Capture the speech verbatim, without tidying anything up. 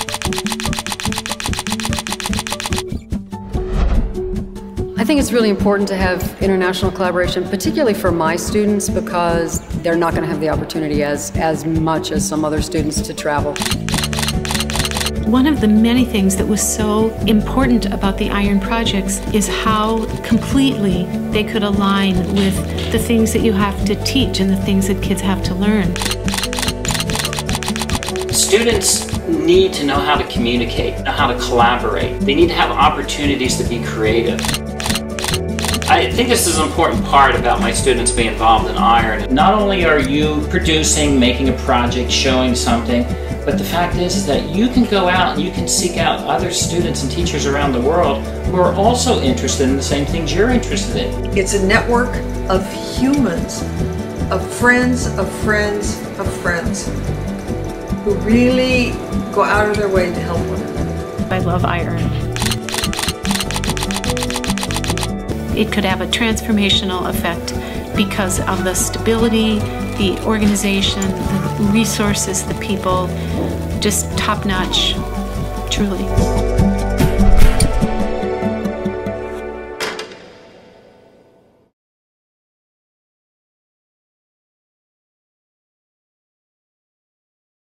I think it's really important to have international collaboration, particularly for my students, because they're not going to have the opportunity as, as much as some other students to travel. One of the many things that was so important about the IRON projects is how completely they could align with the things that you have to teach and the things that kids have to learn. Students need to know how to communicate, know how to collaborate. They need to have opportunities to be creative. I think this is an important part about my students being involved in IRON. Not only are you producing, making a project, showing something, but the fact is, is that you can go out and you can seek out other students and teachers around the world who are also interested in the same things you're interested in. It's a network of humans, of friends, of friends, of friends, who really go out of their way to help one another. I love IRON. It could have a transformational effect because of the stability, the organization, the resources, the people, just top-notch, truly.